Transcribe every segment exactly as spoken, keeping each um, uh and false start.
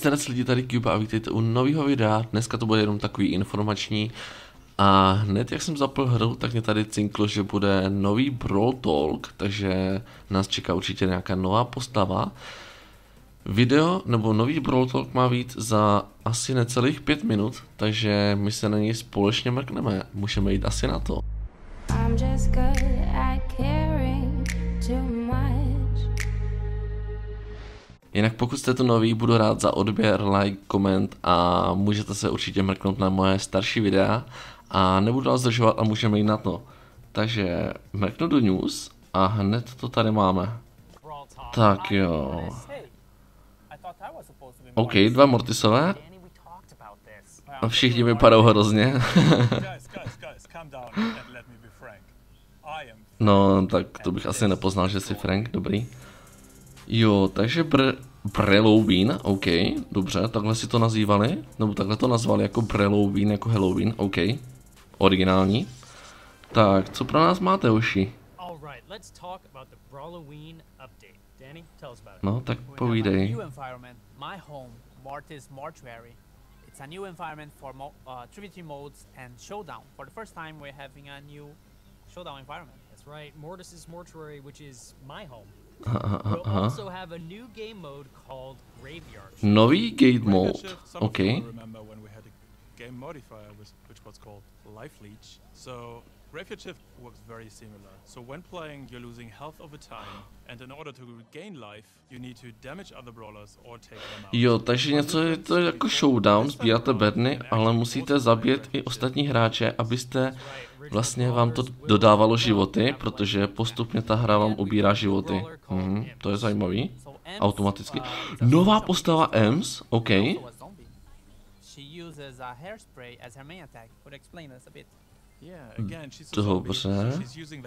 Zdravíc lidi, tady Cuba a vítejte u nového videa. Dneska to bude jenom takový informační. A hned jak jsem zapl hru, tak mě tady cinklo, že bude nový Brawl Talk, takže nás čeká určitě nějaká nová postava. Video nebo nový Brawl Talk má být za asi necelých pět minut, takže my se na něj společně mrkneme. Můžeme jít asi na to. I'm just good at caring too much. Jinak pokud jste to nový, budu rád za odběr, like, koment a můžete se určitě mrknout na moje starší videa. A nebudu vás zdržovat a můžeme jít na to. Takže mrknu do news a hned to tady máme. Tak jo. OK, dva Mortisové. A všichni vypadou hrozně. No, tak to bych asi nepoznal, že jsi Frank, dobrý. Jo, takže br Halloween, OK, dobře, takhle si to nazývali, nebo takhle to nazvali jako Halloween, jako Halloween, OK, originální. Tak, co pro nás máte, hoši? No, tak povídej. It's a new environment for mo uh, Trivity modes and Showdown. For the first time, we're having a new Showdown environment. That's right, Mortis's Mortuary, which is my home. Aha, We'll also have a new game mode called Graveyard. Nový game mode, OK. Remember when we had a game modifier which was called Life Leech. So Graveyard Shift works very similar. So when playing, you're losing health over time, and in order to regain life, you need to damage other brawlers or take them out. Jo, takže něco je to jako Showdown, sbíráte bedny, ale musíte zabít i ostatní hráče, abyste vlastně vám to dodávalo životy, protože postupně ta hra vám ubírá životy. Mhm, to je zajímavý. Automaticky. Nová postava Ems, OK. Dobře.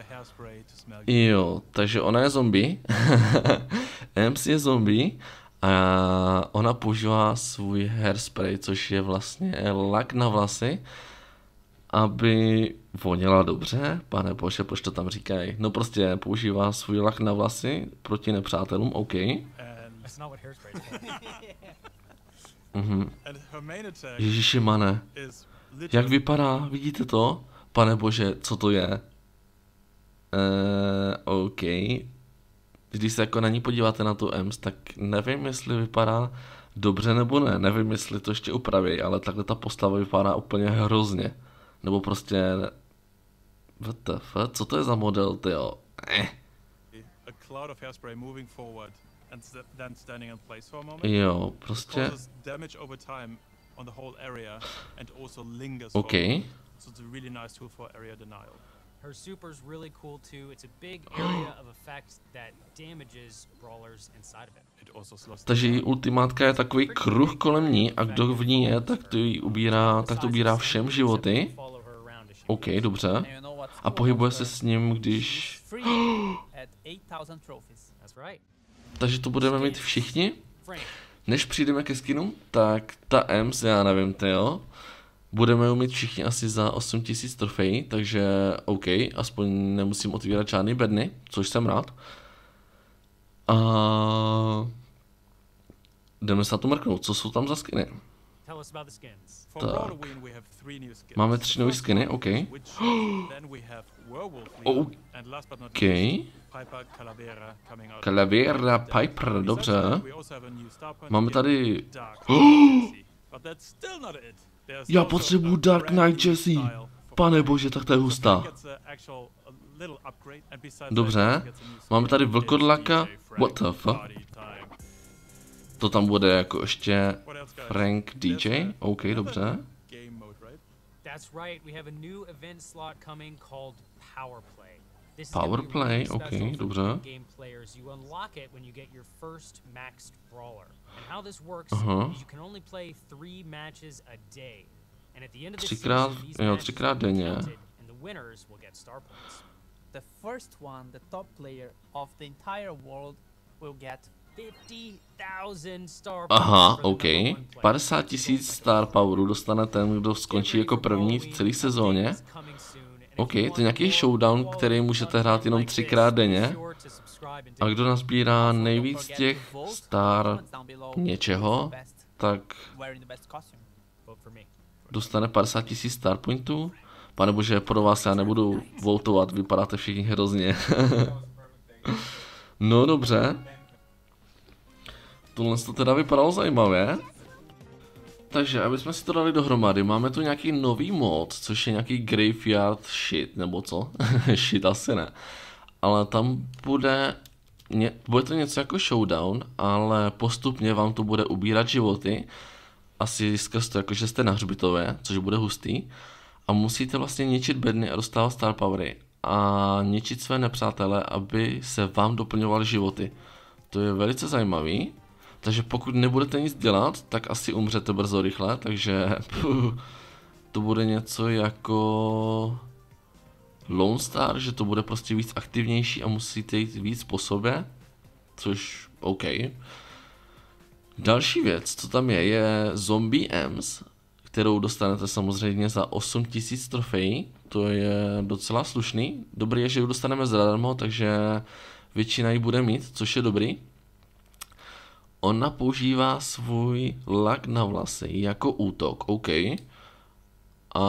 Jo, takže ona je zombie. Ems je zombie. A ona používá svůj hairspray, což je vlastně lak na vlasy, aby voněla dobře. Pane bože, proč to tam říkají? No prostě používá svůj lak na vlasy proti nepřátelům, OK. Mhm. Ježišimane. Jak vypadá? Vidíte to? Pane bože, co to je? Eee, OK. Když se jako na ní podíváte na tu Ems, tak nevím, jestli vypadá dobře nebo ne. Nevím, jestli to ještě upraví, ale takhle ta postava vypadá úplně hrozně. Nebo prostě... W T F? Co to je za model, tyjo? Eh. Jo, prostě... OK. Her super's really cool too. It's a big area of effect that damages brawlers inside of it. Takže její ultimátka je takový kruh kolem ní a kdo v ní je, tak to jí ubírá, tak to ubírá všem životy. OK, dobře. A pohybuje se s ním, když... Takže to budeme mít všichni? Než přijdeme ke skinu, tak ta Ems, já nevím, tyjo. Budeme mít všichni asi za osm tisíc trofejí, takže OK, aspoň nemusím otvírat žádný bedny, což jsem rád. A jdeme se na to mrknout, co jsou tam za skiny. Tak, máme tři nové skiny, OK. OK. Calavera Piper, dobře. Máme tady... Já potřebuju Dark Knight Jesse. Pane bože, tak to je hustá. Dobře. Máme tady vlkodlaka. What the fuck? To tam bude jako ještě Frank D J. OK, dobře. Powerplay, OK, dobře. Aha. Třikrát, jo, třikrát denně. The first one, the top player of the entire world will get fifty thousand star power. Aha, OK. padesát tisíc star powerů dostane ten, kdo skončí jako první v celé sezóně. OK, to je nějaký showdown, který můžete hrát jenom třikrát denně. A kdo nazbírá nejvíc těch star něčeho, tak wearing the best costume. Vote for me. dostane padesát tisíc star pointů. Pane bože, pro vás já nebudu votovat, vypadáte všichni hrozně. No dobře. Tohle to teda vypadalo zajímavě. Takže, aby jsme si to dali dohromady, máme tu nějaký nový mod, což je nějaký graveyard shit, nebo co? Shit asi ne. Ale tam bude, ně, bude to něco jako showdown, ale postupně vám to bude ubírat životy. Asi skrz to, jakože jste na hřbitově, což bude hustý. A musíte vlastně ničit bedny a dostávat star powery. A ničit své nepřátele, aby se vám doplňovaly životy. To je velice zajímavý. Takže pokud nebudete nic dělat, tak asi umřete brzo rychle, takže puh, to bude něco jako Lone Star, že to bude prostě víc aktivnější a musíte jít víc po sobě, což OK. Další věc, co tam je, je Zombie Ems, kterou dostanete samozřejmě za osm tisíc trofejí, to je docela slušný. Dobrý je, že ji dostaneme zadarmo, takže většina ji bude mít, což je dobrý. Ona používá svůj lak na vlasy jako útok, OK. A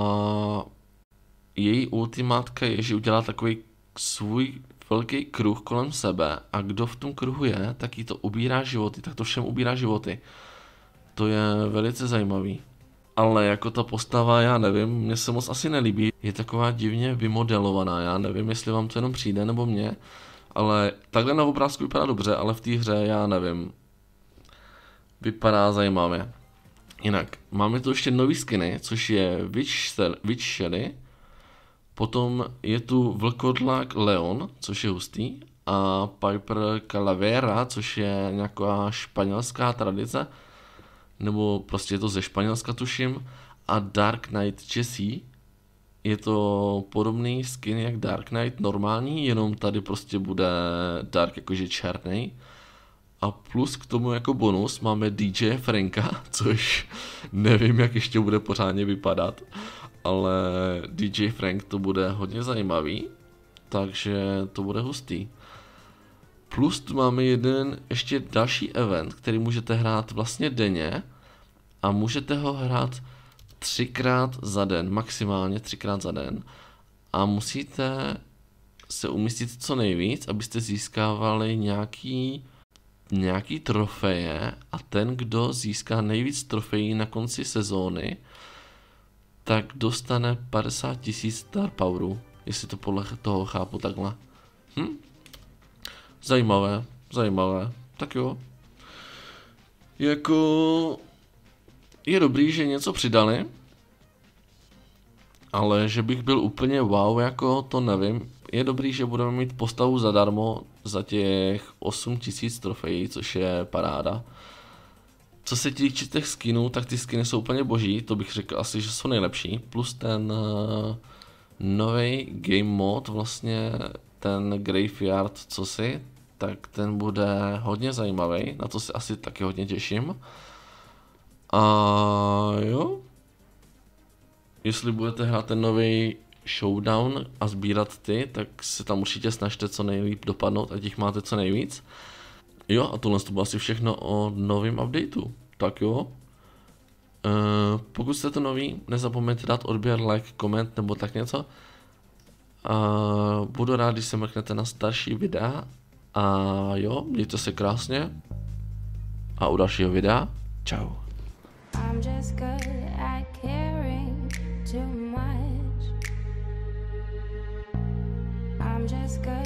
její ultimátka je, že udělá takový svůj velký kruh kolem sebe a kdo v tom kruhu je, tak jí to ubírá životy, tak to všem ubírá životy. To je velice zajímavý. Ale jako ta postava, já nevím, mně se moc asi nelíbí. Je taková divně vymodelovaná, já nevím, jestli vám to jenom přijde nebo mě. Ale takhle na obrázku vypadá dobře, ale v té hře já nevím. Vypadá zajímavě. Jinak, máme tu ještě nový skiny, což je Witch Shelly. Potom je tu Vlkodlak Leon, což je hustý. A Piper Calavera, což je nějaká španělská tradice. Nebo prostě je to ze Španělska, tuším. A Dark Knight Jesse. Je to podobný skin jak Dark Knight normální, jenom tady prostě bude Dark jakože černý. A plus k tomu jako bonus máme D J Franka, což nevím, jak ještě bude pořádně vypadat. Ale D J Frank to bude hodně zajímavý, takže to bude hustý. Plus tu máme jeden ještě další event, který můžete hrát vlastně denně a můžete ho hrát třikrát za den, maximálně třikrát za den. A musíte se umístit co nejvíc, abyste získávali nějaký, nějaký trofeje a ten, kdo získá nejvíc trofejí na konci sezóny, tak dostane padesát tisíc star powerů, jestli to podle toho chápu takhle. Hm? Zajímavé, zajímavé, tak jo. Jako je dobrý, že něco přidali, ale že bych byl úplně wow, jako to nevím. Je dobrý, že budeme mít postavu zadarmo za těch osm tisíc trofejí, což je paráda. Co se týče těch skinů, tak ty skiny jsou úplně boží, to bych řekl asi, že jsou nejlepší. Plus ten uh, nový game mode, vlastně ten Graveyard, co si, tak ten bude hodně zajímavý, na to se asi taky hodně těším. A jo, jestli budete hrát ten nový showdown a sbírat ty, tak se tam určitě snažte co nejlíp dopadnout, ať jich máte co nejvíc. Jo, a tohle to bylo asi všechno o novém updateu. Tak jo. E, pokud jste to nový, nezapomeňte dát odběr, like, koment nebo tak něco. A budu rád, když se mrknete na starší videa. A jo, mějte se krásně. A u dalšího videa. Čau. I'm just good at caring too much. I'm just good.